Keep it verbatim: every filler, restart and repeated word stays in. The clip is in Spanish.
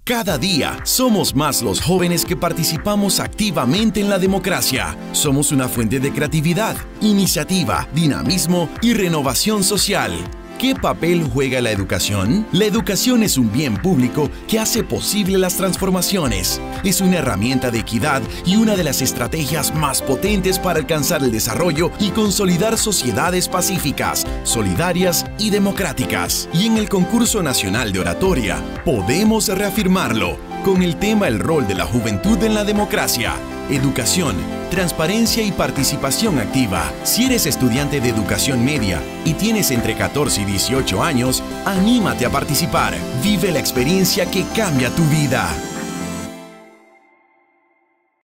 Cada día somos más los jóvenes que participamos activamente en la democracia. Somos una fuente de creatividad, iniciativa, dinamismo y renovación social. ¿Qué papel juega la educación? La educación es un bien público que hace posible las transformaciones. Es una herramienta de equidad y una de las estrategias más potentes para alcanzar el desarrollo y consolidar sociedades pacíficas, solidarias y democráticas. Y en el Concurso Nacional de Oratoria podemos reafirmarlo con el tema El rol de la juventud en la democracia. Educación, transparencia y participación activa. Si eres estudiante de educación media y tienes entre catorce y dieciocho años, anímate a participar. Vive la experiencia que cambia tu vida.